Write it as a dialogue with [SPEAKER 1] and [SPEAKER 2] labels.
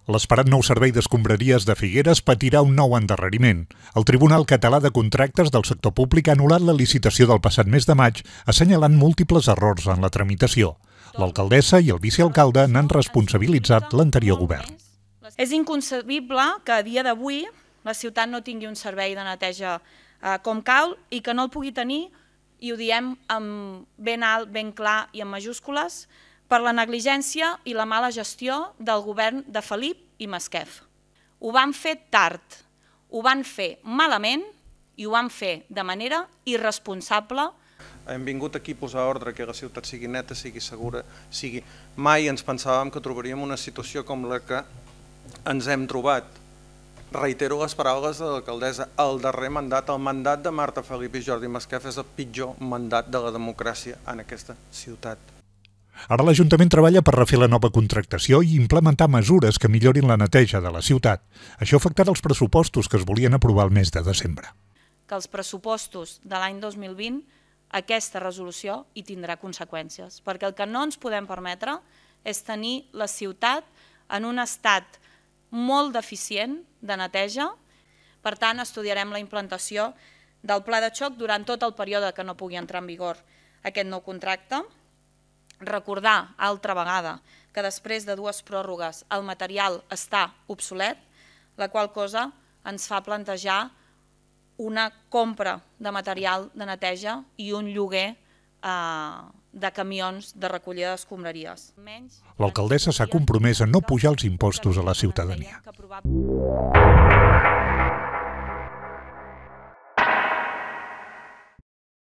[SPEAKER 1] L'esperat nou servei d'escombraries de Figueres patirà un nou endarreriment. El Tribunal Català de Contractes del Sector Públic ha anul·lat la licitació del passat mes de maig, assenyalant múltiples errors en la tramitació. L'alcaldessa i el vicealcalde n'han responsabilitzat l'anterior govern.
[SPEAKER 2] És inconcebible que a dia d'avui la ciutat no tingui un servei de neteja com cal i que no el pugui tenir, i ho diem ben alt, ben clar i en majúscules, per la negligència i la mala gestió del govern de Felip i Masquef. Ho van fer tard, ho van fer malament i ho van fer de manera irresponsable.
[SPEAKER 3] Hem vingut aquí a posar ordre, que la ciutat sigui neta, sigui segura, sigui... Mai ens pensàvem que trobaríem una situació com la que ens hem trobat. Reitero les paraules de l'alcaldessa, el darrer mandat, el mandat de Marta Felip i Jordi Masquef és el pitjor mandat de la democràcia en aquesta ciutat.
[SPEAKER 1] Ara l'Ajuntament treballa per refer la nova contractació i implementar mesures que millorin la neteja de la ciutat. Això afectarà els pressupostos que es volien aprovar el mes de desembre.
[SPEAKER 2] Que els pressupostos de l'any 2020, aquesta resolució hi tindrà conseqüències, perquè el que no ens podem permetre és tenir la ciutat en un estat molt deficient de neteja. Per tant, estudiarem la implantació del pla de xoc durant tot el període que no pugui entrar en vigor aquest nou contracte. Recordar, altra vegada, que després de 2 pròrrogues el material està obsolet, la qual cosa ens fa plantejar una compra de material de neteja i un lloguer de camions de recollida d'escombraries.
[SPEAKER 1] L'alcaldessa s'ha compromès a no pujar els impostos a la ciutadania.